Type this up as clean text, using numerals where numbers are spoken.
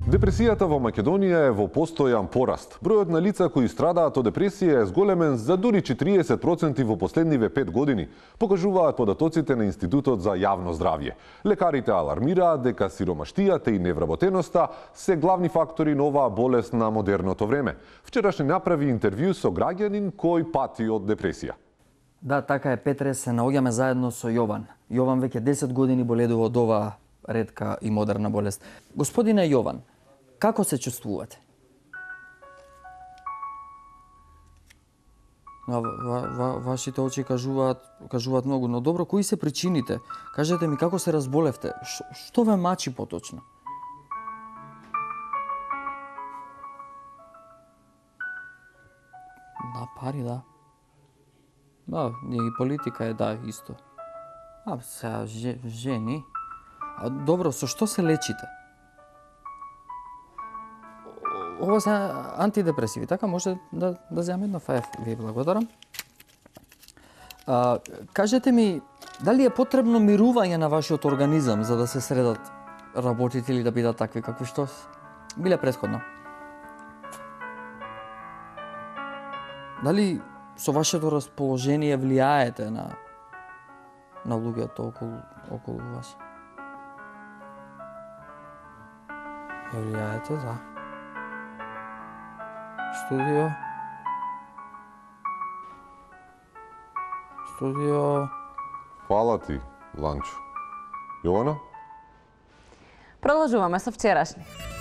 Депресијата во Македонија е во постојан пораст. Бројот на лица кои страдаат од депресија е зголемен за дури 40% во последниве 5 години, покажуваат податоците на Институтот за јавно здравје. Лекарите алармираат дека сиромаштијата и невработеноста се главни фактори на оваа болест на модерното време. Вчерашни направи интервју со граѓанин кој пати од депресија. Да, така е, Петре, се наоѓаме заедно со Јован. Јован веќе 10 години боледува од оваа ретка и модерна болест. Господине Јован, како се чувствувате? Вашите очи кажуваат многу, но добро, кои се причините? Кажете ми како се разболевте? Што ве мачи поточно? Да, пари, да. Да, и политика е, да, исто. Сега, жени. Добро, со што се лечите? Ова се антидепресиви, така може да земам едно фаеф, ви благодарам. Кажете ми, дали е потребно мирување на вашиот организам за да се средат работите или да бидат такви какви што биле претходно? Дали со вашето расположение влијаете на луѓето околу вас? Влијаете, да. Студио. Фала ти, Ланчо. Јована? Продолжуваме со вчерашни.